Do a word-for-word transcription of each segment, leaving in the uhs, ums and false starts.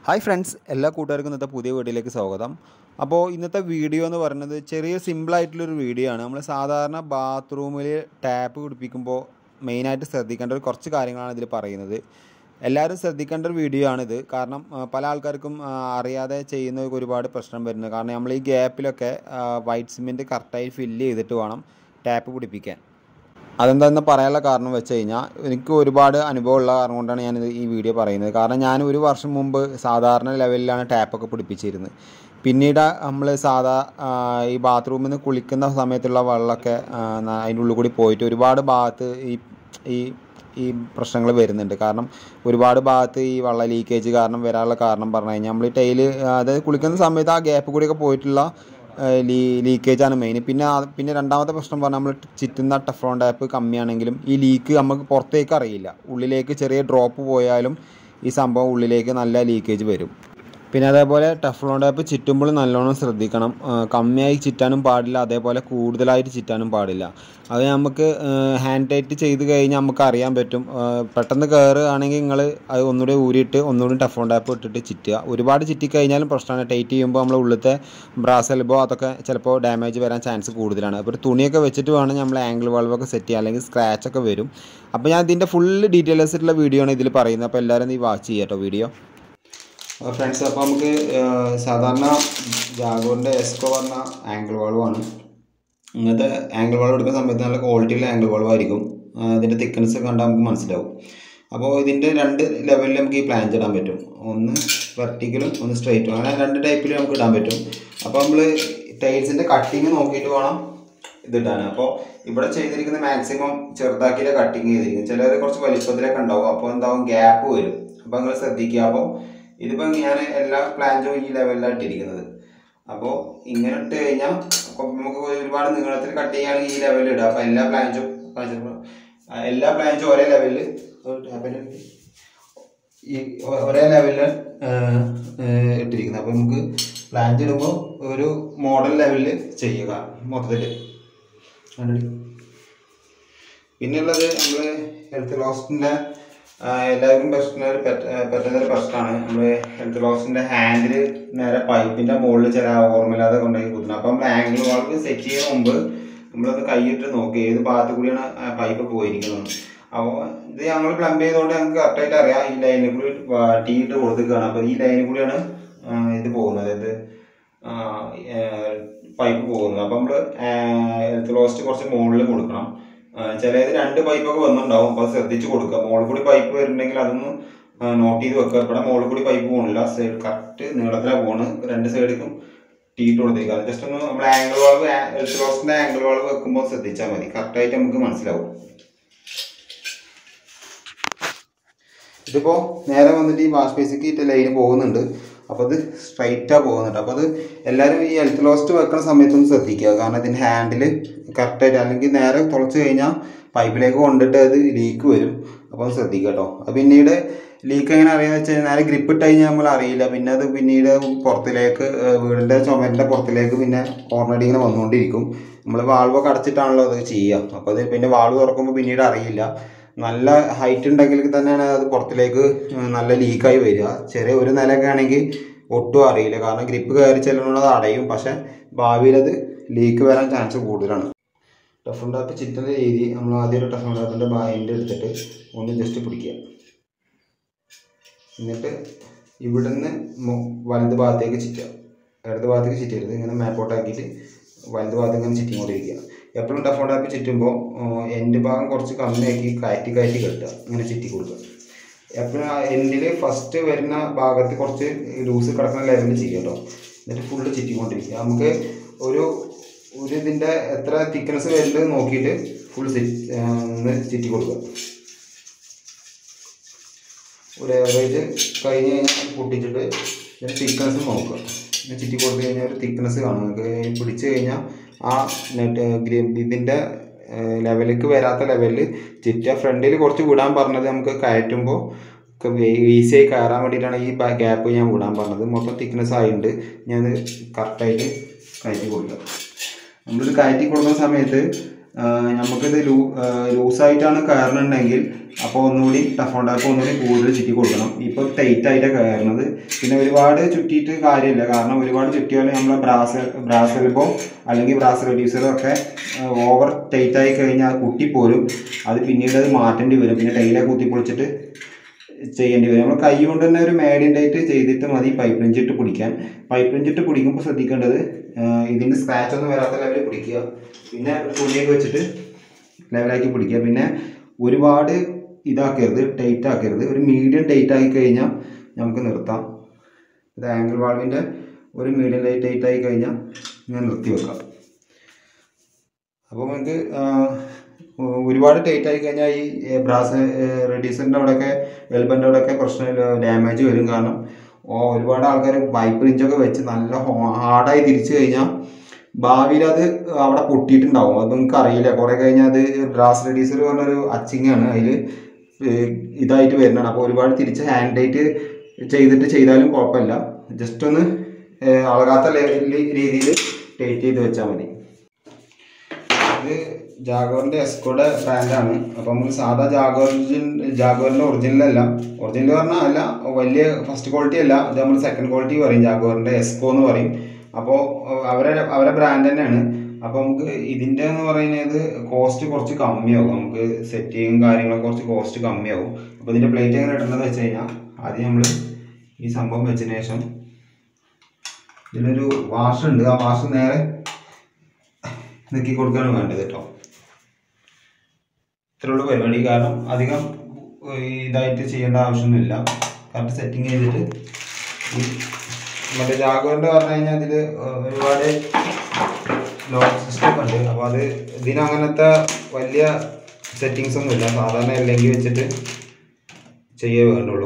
Hi friends, എല്ലാ കൂട്ടുകാർക്കും ഇന്നത്തെ പുതിയ വീഡിയോയിലേക്ക് സ്വാഗതം. അപ്പോൾ ഇന്നത്തെ വീഡിയോ എന്ന് പറയുന്നത് ചെറിയ സിമ്പിളായിട്ടുള്ളൊരു വീഡിയോ ആണ്. നമ്മൾ സാധാരണ ബാത്റൂമിൽ ടാപ്പ് പിടിപ്പിക്കുമ്പോൾ മെയിനായിട്ട് ശ്രദ്ധിക്കേണ്ട ഒരു കുറച്ച് കാര്യങ്ങളാണ് ഇതിൽ പറയുന്നത്. എല്ലാവരും ശ്രദ്ധിക്കേണ്ട ഒരു വീഡിയോ ആണിത്. കാരണം പല ആൾക്കാർക്കും അറിയാതെ ചെയ്യുന്ന ഒരുപാട് പ്രശ്നം വരുന്നത്. കാരണം നമ്മൾ ഈ ഗ്യാപ്പിലൊക്കെ വൈറ്റ് സിമെൻറ്റ് കറക്റ്റായി ഫില്ല് ചെയ്തിട്ട് വേണം ടാപ്പ് പിടിപ്പിക്കാൻ. അതെന്താണെന്ന് പറയാനുള്ള കാരണം വെച്ച് കഴിഞ്ഞാൽ എനിക്ക് ഒരുപാട് അനുഭവമുള്ള കാരണം കൊണ്ടാണ് ഞാനിത് ഈ വീഡിയോ പറയുന്നത്. കാരണം ഞാൻ ഒരു വർഷം മുമ്പ് സാധാരണ ലെവലിലാണ് ടാപ്പൊക്കെ പിടിപ്പിച്ചിരുന്നത്. പിന്നീട് നമ്മൾ സാധാ ഈ ബാത്റൂമിൽ നിന്ന് കുളിക്കുന്ന സമയത്തുള്ള വെള്ളമൊക്കെ അതിൻ്റെ ഉള്ളിൽ കൂടി പോയിട്ട് ഒരുപാട് ഭാഗത്ത് ഈ ഈ ഈ പ്രശ്നങ്ങൾ വരുന്നുണ്ട്. കാരണം ഒരുപാട് ഭാഗത്ത് ഈ വെള്ളം ലീക്കേജ് കാരണം വരാനുള്ള കാരണം പറഞ്ഞു കഴിഞ്ഞാൽ നമ്മൾ ഈ ടൈല് അതായത് കുളിക്കുന്ന സമയത്ത് ആ ഗ്യാപ്പ് കൂടിയൊക്കെ പോയിട്ടുള്ള ലീ ലീക്കേജാണ് മെയിൻ. പിന്നെ പിന്നെ രണ്ടാമത്തെ പ്രശ്നം പറഞ്ഞാൽ നമ്മൾ ചുറ്റുന്ന ടെഫ്ലോൺ ടാപ്പ് കമ്മിയാണെങ്കിലും ഈ ലീക്ക് നമുക്ക് പുറത്തേക്ക് അറിയില്ല. ഉള്ളിലേക്ക് ചെറിയ ഡ്രോപ്പ് പോയാലും ഈ സംഭവം ഉള്ളിലേക്ക് നല്ല ലീക്കേജ് വരും. പിന്നെ അതേപോലെ ടെഫ്ലോൺ ടാപ്പ് ചുറ്റുമ്പോൾ നല്ലോണം ശ്രദ്ധിക്കണം. കമ്മിയായി ചുറ്റാനും പാടില്ല, അതേപോലെ കൂടുതലായിട്ട് ചുറ്റാനും പാടില്ല. അത് നമുക്ക് ഹാൻഡ് ടൈറ്റ് ചെയ്ത് കഴിഞ്ഞാൽ നമുക്ക് അറിയാൻ പറ്റും. പെട്ടെന്ന് കയറുകയാണെങ്കിൽ നിങ്ങൾ അത് ഒന്നുകൂടി ഊരിയിട്ട് ഒന്നുകൂടി ടെഫ്ലോൺ ടാപ്പ് ഇട്ടിട്ട് ചുറ്റുക. ഒരുപാട് ചുറ്റിക്കഴിഞ്ഞാലും പ്രശ്നമാണ്. ടൈറ്റ് ചെയ്യുമ്പോൾ നമ്മൾ ഉള്ളിലത്തെ ബ്രാസ് എൽബോ അതൊക്കെ ചിലപ്പോൾ ഡാമേജ് വരാൻ ചാൻസ് കൂടുതലാണ്. അപ്പോൾ ഒരു തുണിയൊക്കെ വെച്ചിട്ട് വേണം നമ്മൾ ആംഗിൾ വാൾവൊക്കെ സെറ്റ് ചെയ്യുക, അല്ലെങ്കിൽ സ്ക്രാച്ചൊക്കെ വരും. അപ്പോൾ ഞാൻ ഇതിൻ്റെ ഫുള്ള് ഡീറ്റെയിൽസ് ആയിട്ടുള്ള വീഡിയോ ആണ് ഇതിൽ പറയുന്നത്. അപ്പോൾ എല്ലാവരും നീ വാച്ച് ചെയ്യാം കേട്ടോ വീഡിയോ. ഫ്രണ്ട്സ്, അപ്പോൾ നമുക്ക് സാധാരണ ജാഗോറിൻ്റെ എസ്കോ പറഞ്ഞ ആംഗിൾ വാൾവാണ്. ഇങ്ങനത്തെ ആംഗിൾ വാൾവ് എടുക്കുന്ന സമയത്ത് നല്ല ക്വാളിറ്റിയുള്ള ആംഗിൾ വാൾവായിരിക്കും. അതിൻ്റെ തിക്നെസ് കണ്ടാൽ നമുക്ക് മനസ്സിലാവും. അപ്പോൾ ഇതിൻ്റെ രണ്ട് ലെവലിൽ നമുക്ക് ഈ പ്ലാഞ്ച് ഇടാൻ പറ്റും. ഒന്ന് വെർട്ടിക്കലും ഒന്ന് സ്ട്രെയിറ്റും, അങ്ങനെ രണ്ട് ടൈപ്പിൽ നമുക്ക് ഇടാൻ പറ്റും. അപ്പോൾ നമ്മൾ ടൈൽസിൻ്റെ കട്ടിങ് നോക്കിയിട്ട് വേണം ഇതിടാൻ. അപ്പോൾ ഇവിടെ ചെയ്തിരിക്കുന്ന മാക്സിമം ചെറുതാക്കിയിട്ട് കട്ടിങ് ചെയ്തിരിക്കും. ചിലത് കുറച്ച് വലിപ്പത്തിലൊക്കെ ഉണ്ടാവും. അപ്പോൾ എന്താവും ഗ്യാപ്പ് വരും. അപ്പോൾ നിങ്ങൾ ശ്രദ്ധിക്കുക. അപ്പോൾ ഇതിപ്പോൾ ഞാൻ എല്ലാ പ്ലാഞ്ചും ഈ ലെവലിലാണ് ഇട്ടിരിക്കുന്നത്. അപ്പോൾ ഇങ്ങനെ ഇട്ട് കഴിഞ്ഞാൽ നമുക്ക് ഒരുപാട് നീളത്തിൽ കട്ട് ചെയ്യുകയാണെങ്കിൽ ഈ ലെവലിൽ ഇടുക. അപ്പോൾ എല്ലാ പ്ലാഞ്ചും എല്ലാ പ്ലാഞ്ചും ഒരേ ലെവലിൽ ഈ ഒരേ ലെവലിൽ ഇട്ടിരിക്കുന്നത്. അപ്പോൾ നമുക്ക് പ്ലാഞ്ച് ഇടുമ്പോൾ ഒരു മോഡൽ ലെവലിൽ ചെയ്യുക മൊത്തത്തിൽ. പിന്നെയുള്ളത് നമ്മൾ ഹെൽത്ത് ലോസിൻ്റെ എല്ലാവർക്കും പ്രശ്നം പറ്റുന്നൊരു പ്രശ്നമാണ്. നമ്മൾ ഹെൽത്ത് ലോസിൻ്റെ ഹാൻഡിൽ നേരെ പൈപ്പിൻ്റെ മുകളിൽ ചില ഓർമ്മയില്ലാതെ കൊണ്ടുപോയി കുത്തുന്നത്. അപ്പം നമ്മൾ ആംഗിൾ വാൾവ് സെറ്റ് ചെയ്യുന്ന മുമ്പ് നമ്മളത് കൈയിട്ട് നോക്കി ഏത് ഭാഗത്ത് കൂടിയാണ് പൈപ്പ് പോയിരിക്കുന്നത്. അപ്പോൾ ഇത് ഞങ്ങൾ പ്ലംബ് ചെയ്തുകൊണ്ട് ഞങ്ങൾക്ക് കറക്റ്റായിട്ട് അറിയാം. ഈ ലൈനിൽ കൂടി ടീ ഇട്ട് കൊടുത്തിരിക്കുകയാണ്. അപ്പോൾ ഈ ലൈനിൽ കൂടിയാണ് ഇത് പോകുന്നത്, ഇത് പൈപ്പ് പോകുന്നത്. അപ്പോൾ നമ്മൾ ഹെൽത്ത് ലോസ്റ്റ് കുറച്ച് മുകളിൽ കൊടുക്കണം. ചിലത് രണ്ട് പൈപ്പൊക്കെ വന്നിട്ടുണ്ടാവും. അപ്പോൾ ശ്രദ്ധിച്ച് കൊടുക്കുക. മുകളിൽ കൂടി പൈപ്പ് വരുന്നുണ്ടെങ്കിൽ അതൊന്ന് നോട്ട് ചെയ്ത് വെക്കുക. ഇവിടെ മുകളിൽ കൂടി പൈപ്പ് പോകണില്ല, സൈഡ് കറക്റ്റ് നീളത്തിലാണ് പോണ്. രണ്ട് സൈഡിലും ടീട്ട് കൊടുത്തിരിക്കുക. അത് ജസ്റ്റ് ഒന്ന് നമ്മൾ ആംഗിൾ വാൾവ് ഹെൽത്ത് ലോസിൻ്റെ ആംഗിൾ വാൾവ് വെക്കുമ്പോൾ ശ്രദ്ധിച്ചാൽ മതി. കറക്റ്റായിട്ട് നമുക്ക് മനസ്സിലാവും. ഇതിപ്പോൾ നേരെ വന്നിട്ട് ഈ വാഷ് ബേസിക്ക് ഇട്ട് ലൈന് പോകുന്നുണ്ട്. അപ്പോൾ അത് സ്ട്രൈറ്റാണ് പോകുന്നുണ്ട്. അപ്പോൾ അത് എല്ലാവരും ഈ ഹെൽത്ത് ലോസ്റ്റ് വെക്കുന്ന സമയത്തൊന്ന് ശ്രദ്ധിക്കുക. കാരണം ഇതിൻ്റെ ഹാൻഡിൽ കറക്റ്റായിട്ട്, അല്ലെങ്കിൽ നേരെ തുളച്ച് കഴിഞ്ഞാൽ പൈപ്പിലേക്ക് കൊണ്ടിട്ട് അത് ലീക്ക് വരും. അപ്പോൾ അത് ശ്രദ്ധിക്കുക കേട്ടോ. അത് പിന്നീട് ലീക്ക് എങ്ങനെ അറിയാമെന്ന് വെച്ച് കഴിഞ്ഞാൽ നേരെ ഗ്രിപ്പ് ഇട്ട് കഴിഞ്ഞാൽ നമ്മൾ അറിയില്ല. പിന്നെ അത് പിന്നീട് പുറത്തിലേക്ക് വീടിൻ്റെ ചുമരിൻ്റെ പുറത്തിലേക്ക് പിന്നെ കോർണടി ഇങ്ങനെ വന്നുകൊണ്ടിരിക്കും. നമ്മൾ വാൾവൊക്കെ അടച്ചിട്ടാണല്ലോ അത് ചെയ്യുക. അപ്പോൾ അത് പിന്നെ വാൾവ് തുറക്കുമ്പോൾ പിന്നീട് അറിയില്ല. നല്ല ഹൈറ്റ് ഉണ്ടെങ്കിൽ തന്നെയാണ് അത് പുറത്തിലേക്ക് നല്ല ലീക്കായി വരിക. ചെറിയ ഒരു നിലയൊക്കെ ആണെങ്കിൽ ഒട്ടും അറിയില്ല. കാരണം ഗ്രിപ്പ് കയറി ചെല്ലുന്നത് അടയും. പക്ഷേ ഭാവിയിൽ അത് ലീക്ക് വരാൻ ചാൻസ് കൂടുതലാണ്. ടെഫ്ലോൺ ടാപ്പ് ചുറ്റുന്ന രീതി നമ്മൾ ആദ്യം ഒരു ടെഫ്ലോൺ ടാപ്പിൻ്റെ ബായിൻ്റെ എടുത്തിട്ട് ഒന്ന് ജസ്റ്റ് പിടിക്കുക. എന്നിട്ട് ഇവിടുന്ന് വലത് ഭാഗത്തേക്ക് ചുറ്റുക. ഇടത് ഭാഗത്തേക്ക് ചുറ്റരുത്. ഇങ്ങനെ മാപ്പോട്ടാക്കിയിട്ട് വലത് ഭാഗത്തേക്ക് ഇങ്ങനെ ചുറ്റിക്കൊണ്ടിരിക്കുക. എപ്പോഴും ടെഫ്ലോൺ ടാപ്പ് ചുറ്റുമ്പോൾ എൻ്റെ ഭാഗം കുറച്ച് കമ്മിയാക്കി കയറ്റി കയറ്റി കെട്ടുക. ഇങ്ങനെ ചുറ്റി കൊടുക്കുക. എപ്പോഴും എൻഡിൽ ഫസ്റ്റ് വരുന്ന ഭാഗത്ത് കുറച്ച് ലൂസ് കിടക്കുന്ന ലെവലിൽ ചെയ്യുക കേട്ടോ. എന്നിട്ട് ഫുള്ള് ചുറ്റിക്കൊണ്ടിരിക്കുക. നമുക്ക് ഒരു ഒരു ഇതിൻ്റെ എത്ര തിക്നെസ് വരുന്നത് നോക്കിയിട്ട് ഫുൾ ഒന്ന് ചുറ്റി കൊടുക്കുക. ഒരു ഏവറേജ് കഴിഞ്ഞ് കഴിഞ്ഞാൽ പൊട്ടിച്ചിട്ട് ഇതിൻ്റെ തിക്നെസ് നോക്കുക. ചുറ്റി കൊടുത്തു കഴിഞ്ഞാൽ ഒരു തിക്നെസ് കാണും. നമുക്ക് പിടിച്ച് കഴിഞ്ഞാൽ ആ നെറ്റ് ഇതിൻ്റെ ലെവലിലേക്ക് വരാത്ത ലെവലിൽ ചുറ്റുക. ഫ്രണ്ടിൽ കുറച്ച് വിടാൻ പറഞ്ഞത് നമുക്ക് കയറ്റുമ്പോൾ ഈസിയായി കയറാൻ വേണ്ടിയിട്ടാണ് ഈ ഗ്യാപ്പ് ഞാൻ വിടാൻ പറഞ്ഞത്. മൊത്തം തിക്നെസ് ആയിട്ടുണ്ട്. ഞാൻ കറക്റ്റായിട്ട് കയറ്റി കൊടുക്കുക. നമ്മളിത് കയറ്റി കൊടുക്കുന്ന സമയത്ത് നമുക്കിത് ലൂ ലൂസായിട്ടാണ് കയറണമെങ്കിൽ അപ്പോൾ ഒന്നുകൂടി ടഫ് ഉണ്ടാകുമ്പോൾ ഒന്നുകൂടി കൂടുതൽ ചുറ്റി കൊടുക്കണം. ഇപ്പോൾ ടൈറ്റായിട്ടാണ് കയറുന്നത്. പിന്നെ ഒരുപാട് ചുറ്റിയിട്ട് കാര്യമില്ല, കാരണം ഒരുപാട് ചുറ്റിയാൽ നമ്മളെ ബ്രാസ് ബ്രാസ് എൽബോ അല്ലെങ്കിൽ ബ്രാസ് റെഡ്യൂസറോ ഒക്കെ ഓവർ ടൈറ്റായി കഴിഞ്ഞാൽ അത് കുട്ടിപ്പോരും. അത് പിന്നീട് അത് മാറ്റേണ്ടി വരും. പിന്നെ ടൈലെ കുത്തിപ്പൊളിച്ചിട്ട് ചെയ്യേണ്ടി വരും. നമ്മൾ കൈ കൊണ്ട് തന്നെ ഒരു മേഡിയം ടൈറ്റ് ചെയ്തിട്ട് മതി പൈപ്പ് റിഞ്ചിട്ട് പിടിക്കാൻ. പൈപ്പ് റിഞ്ചിട്ട് പിടിക്കുമ്പോൾ ശ്രദ്ധിക്കേണ്ടത് ഇതിൻ്റെ സ്ക്രാച്ച് ഒന്നും വരാത്ത ലെവലിൽ പിടിക്കുക. പിന്നെ തുണിയൊക്കെ വെച്ചിട്ട് ലെവലാക്കി പിടിക്കുക. പിന്നെ ഒരുപാട് ഇതാക്കരുത്, ടൈറ്റ് ആക്കരുത്. ഒരു മീഡിയം ടൈറ്റ് ആക്കി കഴിഞ്ഞാൽ നമുക്ക് നിർത്താം. ഇത് ആംഗിൾ വാൾവിൻ്റെ ഒരു മീഡിയം ടൈറ്റ് ടൈറ്റ് ആയി കഴിഞ്ഞാൽ ഞാൻ നിർത്തി വെക്കാം. അപ്പോൾ നമുക്ക് ഒരുപാട് ടൈറ്റ് ആയി കഴിഞ്ഞാൽ ഈ ബ്രാസ് റെഡ്യൂസറിൻ്റെ അവിടെയൊക്കെ എൽബൻ്റെ അവിടെയൊക്കെ പ്രശ്നം ഡാമേജ് വരും. കാരണം ഒരുപാട് ആൾക്കാർ പൈപ്പ് റിഞ്ചൊക്കെ വെച്ച് നല്ല ഹാർഡായി തിരിച്ചു കഴിഞ്ഞാൽ ഭാവിയിൽ അത് അവിടെ പൊട്ടിയിട്ടുണ്ടാവും. അത് നിങ്ങൾക്ക് അറിയില്ല. കുറേ കഴിഞ്ഞാൽ അത് ബ്രാസ് റെഡ്യൂസർ പറഞ്ഞൊരു അച്ചിങ്ങാണ്, അതിൽ ഇതായിട്ട് വരുന്നതാണ്. അപ്പോൾ ഒരുപാട് തിരിച്ച് ഹാൻഡ് ടൈറ്റ് ചെയ്തിട്ട് ചെയ്താലും കുഴപ്പമില്ല. ജസ്റ്റ് ഒന്ന് അളകാത്ത രീതിയിൽ ടൈറ്റ് ചെയ്ത് വെച്ചാൽ മതി. ഇത് ജാഗോറിൻ്റെ എസ്കോയുടെ ബ്രാൻഡാണ്. അപ്പോൾ നമുക്ക് സാധാ ജാഗോറിൻ ജാഗോറിൻ്റെ ഒറിജിനലല്ല. ഒറിജിനൽ പറഞ്ഞാൽ അല്ല, വലിയ ഫസ്റ്റ് ക്വാളിറ്റി അല്ല, അത് നമ്മൾ സെക്കൻഡ് ക്വാളിറ്റി പറയും. ജാഗോറിൻ്റെ എസ്കോ എന്ന് പറയും. അപ്പോൾ അവരെ അവരെ ബ്രാൻഡ് തന്നെയാണ്. അപ്പോൾ നമുക്ക് ഇതിൻ്റെ എന്ന് പറയുന്നത് കോസ്റ്റ് കുറച്ച് കമ്മിയാവും. നമുക്ക് സെറ്റിങ്ങും കാര്യങ്ങളൊക്കെ കുറച്ച് കോസ്റ്റ് കമ്മിയാവും. അപ്പോൾ ഇതിൻ്റെ പ്ലേറ്റ് എങ്ങനെ ഇടുന്നത് വെച്ച് കഴിഞ്ഞാൽ ആദ്യം നമ്മൾ ഈ സംഭവം വെച്ചതിന് ശേഷം ഇതിനൊരു വാഷ് ഉണ്ട്. ആ വാഷ് നേരെ നീക്കി കൊടുക്കുകയാണ് വേണ്ടത് കേട്ടോ. ഇത്രയുള്ള പരിപാടി. കാരണം അധികം ഇതായിട്ട് ചെയ്യേണ്ട ആവശ്യമൊന്നുമില്ല. കറക്റ്റ് സെറ്റിങ് ചെയ്തിട്ട് ഈ മറ്റേ ജാഗോറിൻ്റെ പറഞ്ഞു കഴിഞ്ഞാൽ അതിൽ ഒരുപാട് ലോക്ക് സിസ്റ്റം ഉണ്ട്. അപ്പോൾ അത് ഇതിനങ്ങനത്തെ വലിയ സെറ്റിങ്സ് ഒന്നുമില്ല. സാധാരണ അല്ലെങ്കിൽ വെച്ചിട്ട് ചെയ്യേ വേണ്ടുള്ളൂ.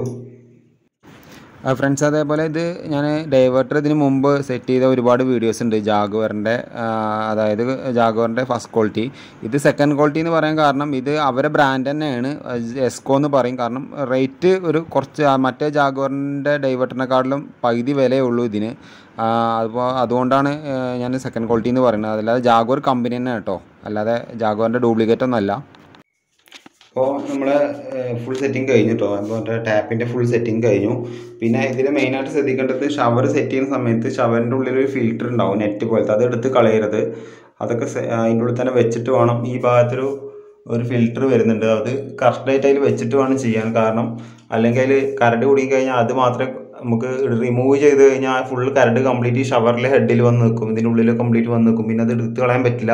ഫ്രണ്ട്സ്, അതേപോലെ ഇത് ഞാൻ ഡൈവേർട്ടർ ഇതിന് മുമ്പ് സെറ്റ് ചെയ്ത ഒരുപാട് വീഡിയോസ് ഉണ്ട് ജാഗുവറിൻ്റെ. അതായത് ജാഗുവറിൻ്റെ ഫസ്റ്റ് ക്വാളിറ്റി. ഇത് സെക്കൻഡ് ക്വാളിറ്റി എന്ന് പറയാൻ കാരണം ഇത് അവരെ ബ്രാൻഡ് തന്നെയാണ്, എസ്കോ എന്ന് പറയും. കാരണം റേറ്റ് ഒരു കുറച്ച് മറ്റേ ജാഗുവറിൻ്റെ ഡൈവേർട്ടറിനെക്കാട്ടിലും പകുതി വിലയേ ഉള്ളൂ ഇതിന്. അപ്പോൾ അതുകൊണ്ടാണ് ഞാൻ സെക്കൻഡ് ക്വാളിറ്റി എന്ന് പറയുന്നത്. അതല്ലാതെ ജാഗുവർ കമ്പനി തന്നെ കേട്ടോ, അല്ലാതെ ജാഗുവറിൻ്റെ ഡ്യൂപ്ലിക്കേറ്റ് ഒന്നല്ല. അപ്പോൾ നമ്മൾ ഫുൾ സെറ്റിങ് കഴിഞ്ഞു കേട്ടോ. അപ്പോൾ ടാപ്പിൻ്റെ ഫുൾ സെറ്റിങ് കഴിഞ്ഞു. പിന്നെ ഇതിൽ മെയിനായിട്ട് ശ്രദ്ധിക്കേണ്ടത് ഷവർ സെറ്റ് ചെയ്യുന്ന സമയത്ത് ഷവറിൻ്റെ ഉള്ളിലൊരു ഫിൽറ്റർ ഉണ്ടാവും, നെറ്റ് പോലത്തെ. അത് എടുത്ത് കളയരുത്. അതൊക്കെ അതിൻ്റെ ഉള്ളിൽ തന്നെ വെച്ചിട്ട് വേണം. ഈ ഭാഗത്തൊരു ഒരു ഫിൽറ്റർ വരുന്നുണ്ട്, അത് കറക്റ്റായിട്ട് അതിൽ വെച്ചിട്ട് വേണം ചെയ്യാൻ. കാരണം അല്ലെങ്കിൽ അതിൽ കറണ്ട് കുടുങ്ങി കഴിഞ്ഞാൽ അത് മാത്രമേ നമുക്ക് റിമൂവ് ചെയ്ത് കഴിഞ്ഞാൽ ഫുൾ കറണ്ട് കംപ്ലീറ്റ് ഈ ഷവറിലെ ഹെഡിൽ വന്ന് നിൽക്കും, ഇതിൻ്റെ ഉള്ളിൽ കംപ്ലീറ്റ് വന്ന് നിൽക്കും. പിന്നെ അത് എടുത്ത് കളയാൻ പറ്റില്ല.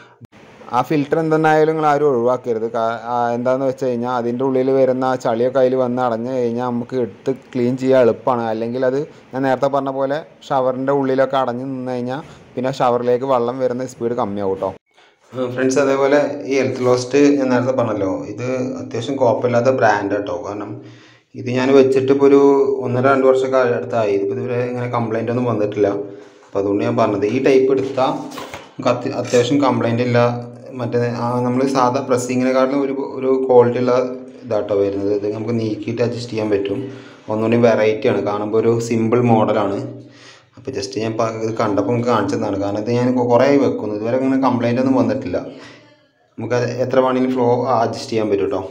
ആ ഫിൽറ്റർ എന്തെന്നായാലും നിങ്ങൾ ആരും ഒഴിവാക്കരുത്. എന്താണെന്ന് വെച്ച് കഴിഞ്ഞാൽ അതിൻ്റെ ഉള്ളിൽ വരുന്ന ആ ചളിയൊക്കെ അതിൽ വന്ന് അടഞ്ഞു കഴിഞ്ഞാൽ നമുക്ക് എടുത്ത് ക്ലീൻ ചെയ്യാൻ എളുപ്പമാണ്. അല്ലെങ്കിൽ അത് ഞാൻ നേരത്തെ പറഞ്ഞ പോലെ ഷവറിൻ്റെ ഉള്ളിലൊക്കെ അടഞ്ഞു നിന്ന് കഴിഞ്ഞാൽ പിന്നെ ഷവറിലേക്ക് വെള്ളം വരുന്ന സ്പീഡ് കമ്മിയാവും കേട്ടോ. ഫ്രണ്ട്സ്, അതേപോലെ ഈ ഹെൽത്ത് ലോസ്റ്റ് ഞാൻ നേരത്തെ പറഞ്ഞല്ലോ, ഇത് അത്യാവശ്യം കുഴപ്പമില്ലാത്ത ബ്രാൻഡ് കേട്ടോ. കാരണം ഇത് ഞാൻ വെച്ചിട്ട് ഇപ്പോൾ ഒരു ഒന്നര രണ്ട് വർഷമൊക്കെ അടുത്തായി. ഇതിപ്പോൾ ഇതുവരെ ഇങ്ങനെ കംപ്ലൈൻ്റ് ഒന്നും വന്നിട്ടില്ല. അപ്പോൾ അതുകൊണ്ട് ഞാൻ പറഞ്ഞത് ഈ ടൈപ്പ് എടുത്താൽ നമുക്ക് അത്യാവശ്യം കംപ്ലൈൻ്റ് ഇല്ല. മറ്റേ നമ്മൾ സാധാ പ്രസ്സിങ്ങിനെക്കാട്ടിലും ഒരു ഒരു ക്വാളിറ്റി ഉള്ള ഇതാട്ടോ വരുന്നത്. ഇത് നമുക്ക് നീക്കിയിട്ട് അഡ്ജസ്റ്റ് ചെയ്യാൻ പറ്റും. ഒന്നുകൂടി വെറൈറ്റിയാണ്, കാണുമ്പോൾ ഒരു സിമ്പിൾ മോഡലാണ്. അപ്പോൾ ജസ്റ്റ് ഞാൻ ഇത് കണ്ടപ്പോൾ നമുക്ക് കാണിച്ചതാണ്. കാരണം ഇത് ഞാൻ കുറേ വെക്കുന്നു, ഇതുവരെ ഇങ്ങനെ കംപ്ലൈൻ്റ് ഒന്നും വന്നിട്ടില്ല. നമുക്ക് എത്ര വേണമെങ്കിലും ഫ്ലോ അഡ്ജസ്റ്റ് ചെയ്യാൻ പറ്റും കേട്ടോ.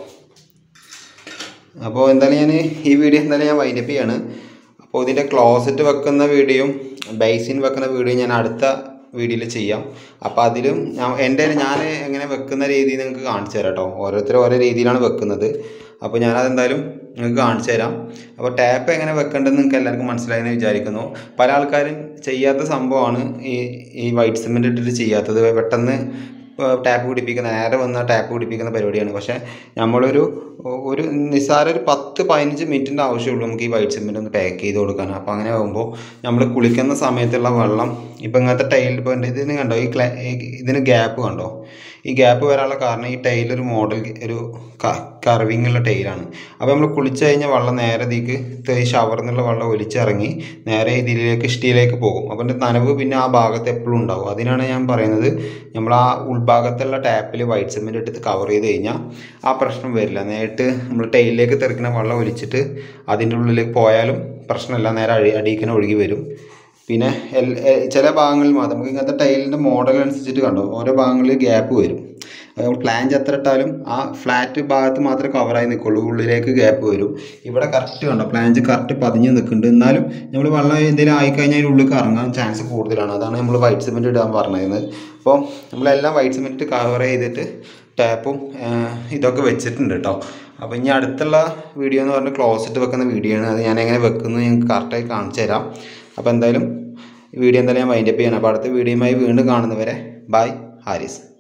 അപ്പോൾ എന്തായാലും ഞാൻ ഈ വീഡിയോ എന്തായാലും ഞാൻ വൈൻഡപ്പ് ചെയ്യാണ്. അപ്പോൾ ഇതിൻ്റെ ക്ലോസറ്റ് വെക്കുന്ന വീഡിയോയും ബേസിൻ വെക്കുന്ന വീഡിയോയും ഞാൻ അടുത്ത വീഡിയോയിൽ ചെയ്യാം. അപ്പോൾ അതിലും ഞാൻ എൻ്റെ ഞാൻ എങ്ങനെ വെക്കുന്ന രീതി നിങ്ങൾക്ക് കാണിച്ചു തരാം കേട്ടോ. ഓരോരുത്തരും ഓരോ രീതിയിലാണ് വെക്കുന്നത്. അപ്പോൾ ഞാനതെന്തായാലും നിങ്ങൾക്ക് കാണിച്ചു തരാം. അപ്പോൾ ടാപ്പ് എങ്ങനെ വെക്കേണ്ടതെന്ന് നിങ്ങൾക്ക് എല്ലാവർക്കും മനസ്സിലായെന്ന് വിചാരിക്കുന്നു. പല ആൾക്കാരും ചെയ്യാത്ത സംഭവമാണ് ഈ ഈ വൈറ്റ് സിമെൻറ്റ് ഇട്ടിട്ട് ചെയ്യാത്തത്. പെട്ടെന്ന് ടാപ്പ് പിടിപ്പിക്കുന്ന നേരെ വന്ന ടാപ്പ് പിടിപ്പിക്കുന്ന പരിപാടിയാണ്. പക്ഷേ നമ്മളൊരു ഒരു നിസ്സാര ഒരു പത്ത് പതിനഞ്ച് മിനിറ്റിൻ്റെ ആവശ്യമുള്ളൂ നമുക്ക് ഈ വൈറ്റ് സിമെൻറ്റ് ഒന്ന് പാക്ക് ചെയ്ത് കൊടുക്കാൻ. അപ്പോൾ അങ്ങനെ ആകുമ്പോൾ നമ്മൾ കുളിക്കുന്ന സമയത്തുള്ള വെള്ളം ഇപ്പോൾ ഇങ്ങനത്തെ ടൈൽ ഇപ്പോൾ ഇതിന് കണ്ടോ, ഈ ക്ലാ ഇതിന് ഗ്യാപ്പ് കണ്ടോ, ഈ ഗ്യാപ്പ് വരാനുള്ള കാരണം ഈ ടൈലൊരു മോഡൽ ഒരു കർവിങ് ഉള്ള ടൈലാണ്. അപ്പോൾ നമ്മൾ കുളിച്ച് കഴിഞ്ഞാൽ വെള്ളം നേരെ ഇതിലേക്ക് ഈ ഷവറിൽ നിന്നുള്ള വെള്ളം ഒലിച്ചിറങ്ങി നേരെ ഇതിലേക്ക് ഇഷ്ടിയിലേക്ക് പോകും. അപ്പോൾ എൻ്റെ നനവ് പിന്നെ ആ ഭാഗത്ത് എപ്പോഴും ഉണ്ടാവും. അതിനാണ് ഞാൻ പറയുന്നത് നമ്മൾ ആ ഉൾഭാഗത്തുള്ള ടാപ്പിൽ വൈറ്റ് സിമെൻറ്റ് എടുത്ത് കവർ ചെയ്ത് കഴിഞ്ഞാൽ ആ പ്രശ്നം വരില്ല. നേരിട്ട് നമ്മൾ ടൈലിലേക്ക് തെറിക്കുന്ന വെള്ളം ഒലിച്ചിട്ട് അതിൻ്റെ ഉള്ളിലേക്ക് പോയാലും പ്രശ്നമില്ല, നേരെ അടി അടിയിക്കുന്ന ഒഴുകി വരും. പിന്നെ ചില ഭാഗങ്ങളിൽ മാത്രം നമുക്ക് ഇങ്ങനത്തെ ടൈലിൻ്റെ മോഡൽ അനുസരിച്ചിട്ട് കണ്ടോ ഓരോ ഭാഗങ്ങളിൽ ഗ്യാപ്പ് വരും. പ്ലാഞ്ച് എത്ര ഇട്ടാലും ആ ഫ്ലാറ്റ് ഭാഗത്ത് മാത്രമേ കവറായി നിൽക്കുള്ളൂ, ഉള്ളിലേക്ക് ഗ്യാപ്പ് വരും. ഇവിടെ കറക്റ്റ് കണ്ടോ പ്ലാഞ്ച് കറക്റ്റ് പതിഞ്ഞ് നിൽക്കുന്നുണ്ട്. എന്നാലും നമ്മൾ വെള്ളം എന്തെങ്കിലും ആയിക്കഴിഞ്ഞാൽ ഉള്ളിൽ ഇറങ്ങാൻ ചാൻസ് കൂടുതലാണ്. അതാണ് നമ്മൾ വൈറ്റ് സിമെൻറ്റ് ഇടാൻ പറഞ്ഞിരുന്നത്. അപ്പോൾ നമ്മളെല്ലാം വൈറ്റ് സിമെൻറ്റ് കവർ ചെയ്തിട്ട് ടാപ്പും ഇതൊക്കെ വെച്ചിട്ടുണ്ട് കേട്ടോ. അപ്പോൾ ഇനി അടുത്തുള്ള വീഡിയോ എന്ന് പറഞ്ഞാൽ ക്ലോസറ്റ് വെക്കുന്ന വീഡിയോ ആണ്. അത് ഞാൻ എങ്ങനെ വെക്കുന്നത് ഞങ്ങൾക്ക് കറക്റ്റായി കാണിച്ചു തരാം. അപ്പോൾ എന്തായാലും വീഡിയോ എന്തായാലും ഞാൻ വൈൻഡപ്പ് ചെയ്യണം. അപ്പോൾ അടുത്ത വീഡിയോയുമായി വീണ്ടും കാണുന്നവരെ ബൈ ഹാരിസ്.